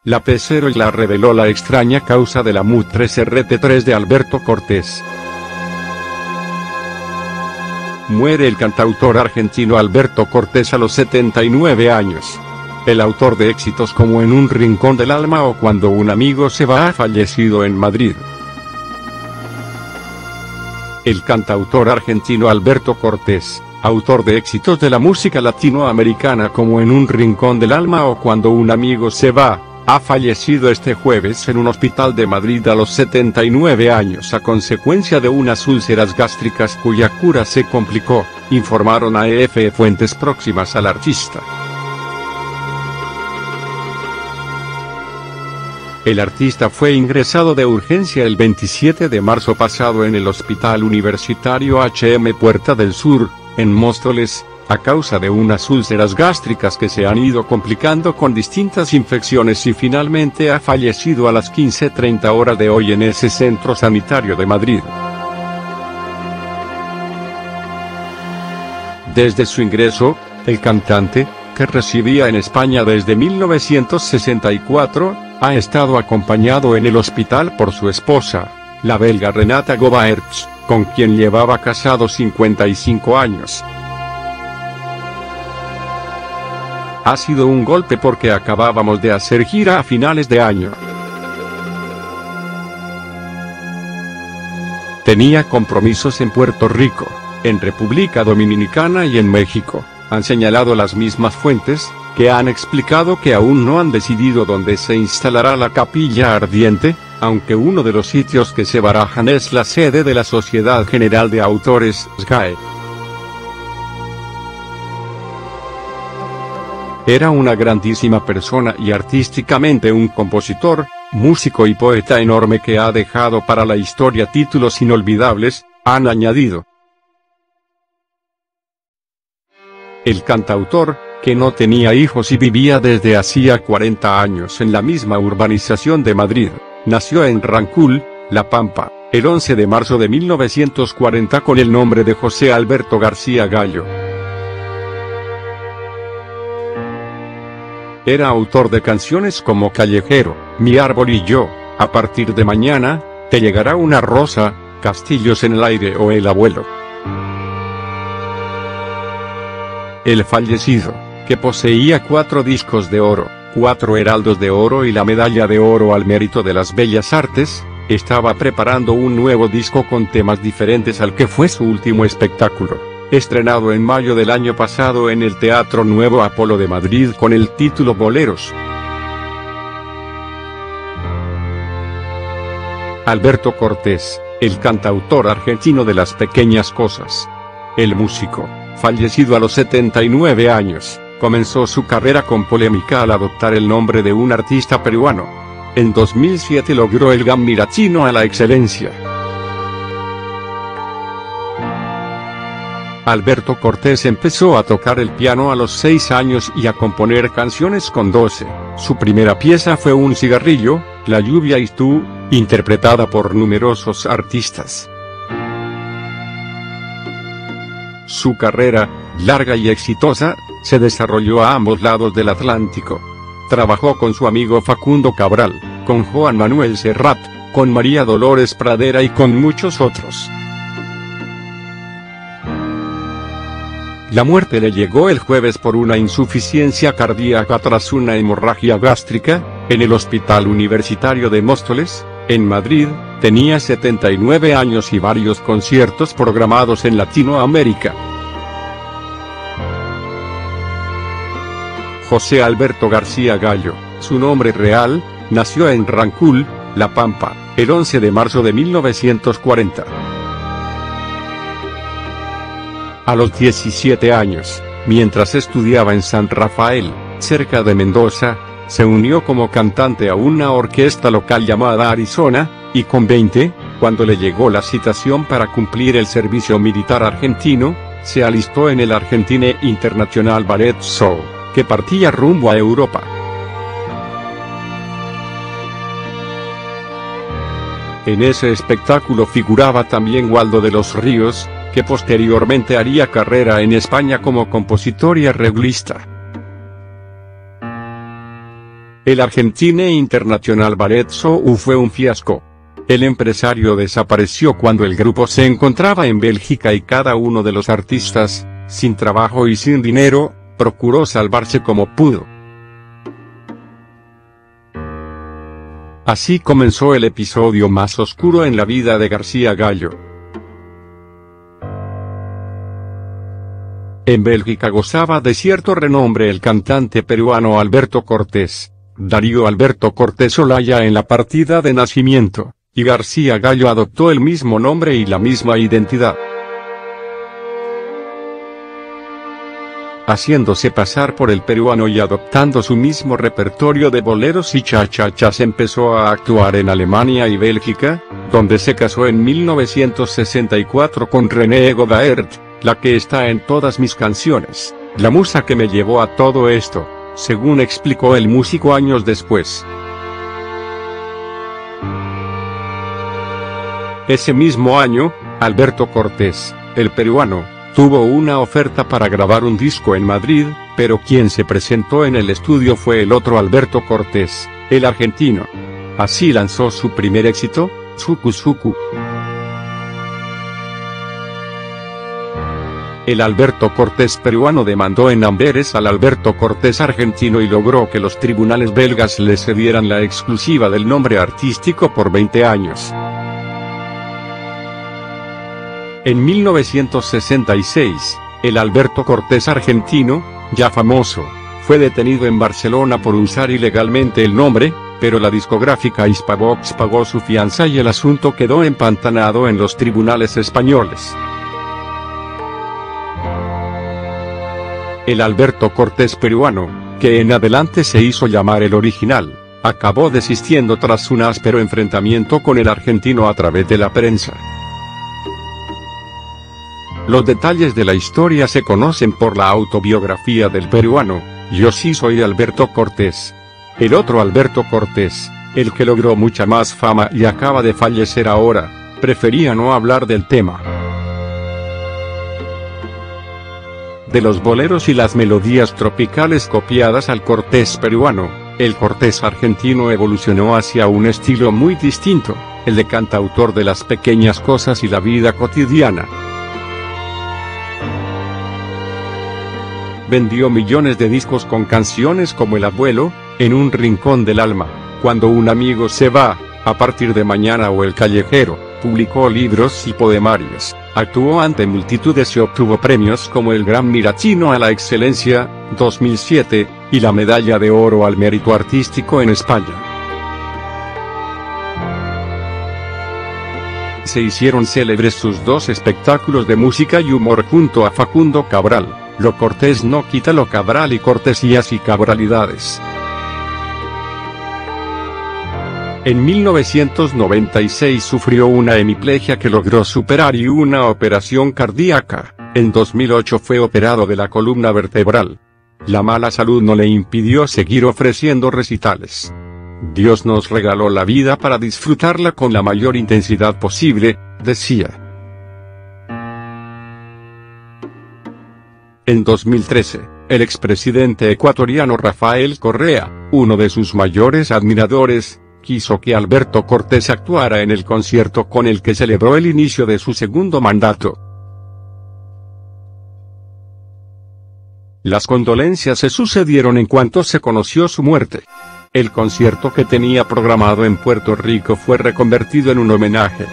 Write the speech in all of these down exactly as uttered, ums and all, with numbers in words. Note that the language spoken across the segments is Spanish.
La P cero y la reveló la extraña causa de la M U tres R T tres de Alberto Cortés. Muere el cantautor argentino Alberto Cortés a los setenta y nueve años. El autor de éxitos como En un rincón del alma o Cuando un amigo se va ha fallecido en Madrid. El cantautor argentino Alberto Cortés, autor de éxitos de la música latinoamericana como En un rincón del alma o Cuando un amigo se va, ha fallecido este jueves en un hospital de Madrid a los setenta y nueve años a consecuencia de unas úlceras gástricas cuya cura se complicó, informaron a E F fuentes próximas al artista. El artista fue ingresado de urgencia el veintisiete de marzo pasado en el Hospital Universitario H M Puerta del Sur, en Móstoles, a causa de unas úlceras gástricas que se han ido complicando con distintas infecciones y finalmente ha fallecido a las quince treinta horas de hoy en ese centro sanitario de Madrid. Desde su ingreso, el cantante, que residía en España desde mil novecientos sesenta y cuatro, ha estado acompañado en el hospital por su esposa, la belga Renata Govaerts, con quien llevaba casado cincuenta y cinco años. Ha sido un golpe porque acabábamos de hacer gira a finales de año. Tenía compromisos en Puerto Rico, en República Dominicana y en México, han señalado las mismas fuentes, que han explicado que aún no han decidido dónde se instalará la capilla ardiente, aunque uno de los sitios que se barajan es la sede de la Sociedad General de Autores, S G A E. Era una grandísima persona y artísticamente un compositor, músico y poeta enorme que ha dejado para la historia títulos inolvidables, han añadido. El cantautor, que no tenía hijos y vivía desde hacía cuarenta años en la misma urbanización de Madrid, nació en Rancul, La Pampa, el once de marzo de mil novecientos cuarenta con el nombre de José Alberto García Gallo. Era autor de canciones como Callejero, Mi árbol y yo, A partir de mañana, Te llegará una rosa, Castillos en el aire o El abuelo. El fallecido, que poseía cuatro discos de oro, cuatro heraldos de oro y la medalla de oro al mérito de las bellas artes, estaba preparando un nuevo disco con temas diferentes al que fue su último espectáculo, estrenado en mayo del año pasado en el Teatro Nuevo Apolo de Madrid con el título Boleros. Alberto Cortés, el cantautor argentino de las pequeñas cosas. El músico, fallecido a los setenta y nueve años, comenzó su carrera con polémica al adoptar el nombre de un artista peruano. En dos mil siete logró el Grammy Latino a la excelencia. Alberto Cortés empezó a tocar el piano a los seis años y a componer canciones con doce. Su primera pieza fue Un cigarrillo, La lluvia y tú, interpretada por numerosos artistas. Su carrera, larga y exitosa, se desarrolló a ambos lados del Atlántico. Trabajó con su amigo Facundo Cabral, con Juan Manuel Serrat, con María Dolores Pradera y con muchos otros. La muerte le llegó el jueves por una insuficiencia cardíaca tras una hemorragia gástrica, en el Hospital Universitario de Móstoles, en Madrid. Tenía setenta y nueve años y varios conciertos programados en Latinoamérica. José Alberto García Gallo, su nombre real, nació en Rancul, La Pampa, el once de marzo de mil novecientos cuarenta. A los diecisiete años, mientras estudiaba en San Rafael, cerca de Mendoza, se unió como cantante a una orquesta local llamada Arizona, y con veinte, cuando le llegó la citación para cumplir el servicio militar argentino, se alistó en el Argentine International Ballet Show, que partía rumbo a Europa. En ese espectáculo figuraba también Waldo de los Ríos, que posteriormente haría carrera en España como compositor y arreglista. El Argentine International Ballet Show fue un fiasco. El empresario desapareció cuando el grupo se encontraba en Bélgica y cada uno de los artistas, sin trabajo y sin dinero, procuró salvarse como pudo. Así comenzó el episodio más oscuro en la vida de García Gallo. En Bélgica gozaba de cierto renombre el cantante peruano Alberto Cortés, Darío Alberto Cortés Olaya en la partida de nacimiento, y García Gallo adoptó el mismo nombre y la misma identidad. Haciéndose pasar por el peruano y adoptando su mismo repertorio de boleros y cha-cha-chas empezó a actuar en Alemania y Bélgica, donde se casó en mil novecientos sesenta y cuatro con Renée Godard, la que está en todas mis canciones, la musa que me llevó a todo esto, según explicó el músico años después. Ese mismo año, Alberto Cortés, el peruano, tuvo una oferta para grabar un disco en Madrid, pero quien se presentó en el estudio fue el otro Alberto Cortés, el argentino. Así lanzó su primer éxito, Suku Suku. El Alberto Cortés peruano demandó en Amberes al Alberto Cortés argentino y logró que los tribunales belgas le cedieran la exclusiva del nombre artístico por veinte años. En mil novecientos sesenta y seis, el Alberto Cortés argentino, ya famoso, fue detenido en Barcelona por usar ilegalmente el nombre, pero la discográfica Hispavox pagó su fianza y el asunto quedó empantanado en los tribunales españoles. El Alberto Cortés peruano, que en adelante se hizo llamar el original, acabó desistiendo tras un áspero enfrentamiento con el argentino a través de la prensa. Los detalles de la historia se conocen por la autobiografía del peruano, Yo sí soy Alberto Cortés. El otro Alberto Cortés, el que logró mucha más fama y acaba de fallecer ahora, prefería no hablar del tema. De los boleros y las melodías tropicales copiadas al Cortés peruano, el Cortés argentino evolucionó hacia un estilo muy distinto, el de cantautor de las pequeñas cosas y la vida cotidiana. Vendió millones de discos con canciones como El abuelo, En un rincón del alma, Cuando un amigo se va, A partir de mañana o El callejero. Publicó libros y poemarios, actuó ante multitudes y obtuvo premios como el Gran Miratino a la Excelencia, dos mil siete, y la Medalla de Oro al Mérito Artístico en España. Se hicieron célebres sus dos espectáculos de música y humor junto a Facundo Cabral, Lo Cortés no quita lo Cabral y Cortesías y Cabralidades. En mil novecientos noventa y seis sufrió una hemiplegia que logró superar y una operación cardíaca. En dos mil ocho fue operado de la columna vertebral. La mala salud no le impidió seguir ofreciendo recitales. Dios nos regaló la vida para disfrutarla con la mayor intensidad posible, decía. En dos mil trece, el expresidente ecuatoriano Rafael Correa, uno de sus mayores admiradores, quiso que Alberto Cortés actuara en el concierto con el que celebró el inicio de su segundo mandato. Las condolencias se sucedieron en cuanto se conoció su muerte. El concierto que tenía programado en Puerto Rico fue reconvertido en un homenaje.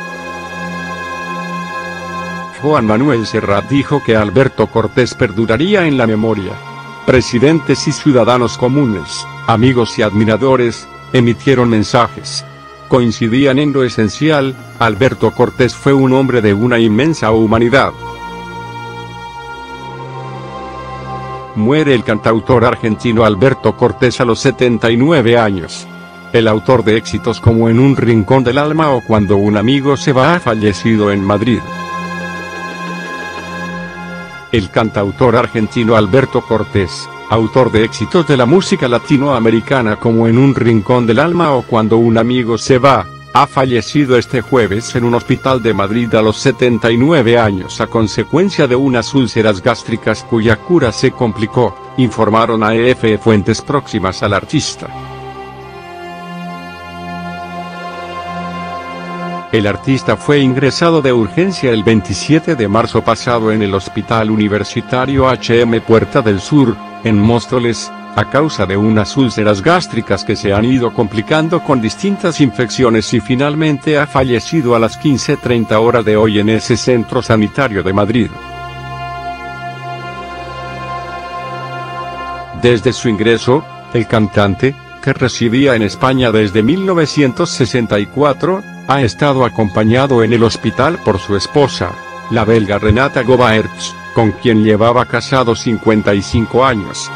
Juan Manuel Serrat dijo que Alberto Cortés perduraría en la memoria. Presidentes y ciudadanos comunes, amigos y admiradores, emitieron mensajes. Coincidían en lo esencial: Alberto Cortés fue un hombre de una inmensa humanidad. Muere el cantautor argentino Alberto Cortés a los setenta y nueve años. El autor de éxitos como En un rincón del alma o Cuando un amigo se va ha fallecido en Madrid. El cantautor argentino Alberto Cortés, autor de éxitos de la música latinoamericana como En un rincón del alma o Cuando un amigo se va, ha fallecido este jueves en un hospital de Madrid a los setenta y nueve años a consecuencia de unas úlceras gástricas cuya cura se complicó, informaron a E F fuentes próximas al artista. El artista fue ingresado de urgencia el veintisiete de marzo pasado en el Hospital Universitario H M Puerta del Sur, en Móstoles, a causa de unas úlceras gástricas que se han ido complicando con distintas infecciones y finalmente ha fallecido a las quince treinta horas de hoy en ese centro sanitario de Madrid. Desde su ingreso, el cantante, que residía en España desde mil novecientos sesenta y cuatro, ha estado acompañado en el hospital por su esposa, la belga Renata Govaerts, con quien llevaba casado cincuenta y cinco años.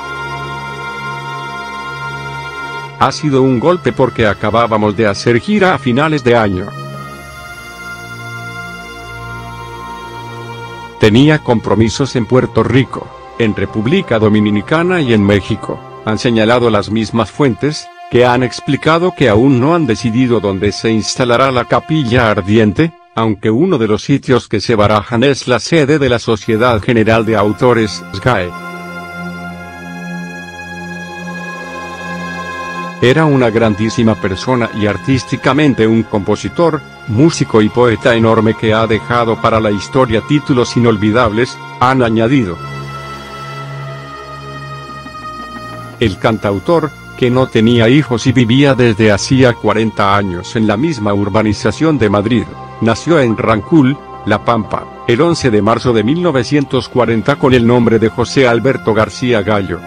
Ha sido un golpe porque acabábamos de hacer gira a finales de año. Tenía compromisos en Puerto Rico, en República Dominicana y en México, han señalado las mismas fuentes, que han explicado que aún no han decidido dónde se instalará la capilla ardiente, aunque uno de los sitios que se barajan es la sede de la Sociedad General de Autores, S G A E. Era una grandísima persona y artísticamente un compositor, músico y poeta enorme que ha dejado para la historia títulos inolvidables, han añadido. El cantautor, que no tenía hijos y vivía desde hacía cuarenta años en la misma urbanización de Madrid, nació en Rancul, La Pampa, el once de marzo de mil novecientos cuarenta con el nombre de José Alberto García Gallo.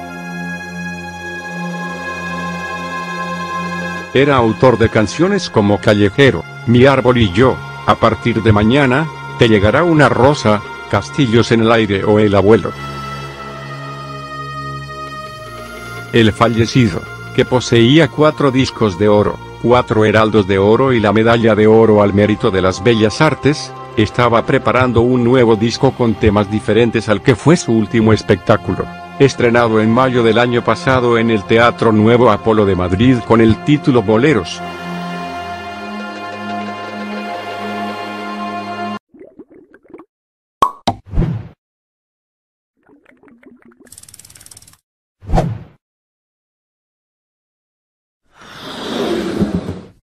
Era autor de canciones como Callejero, Mi árbol y yo, A partir de mañana, Te llegará una rosa, Castillos en el aire o El abuelo. El fallecido, que poseía cuatro discos de oro, cuatro heraldos de oro y la medalla de oro al mérito de las bellas artes, estaba preparando un nuevo disco con temas diferentes al que fue su último espectáculo, estrenado en mayo del año pasado en el Teatro Nuevo Apolo de Madrid con el título Boleros.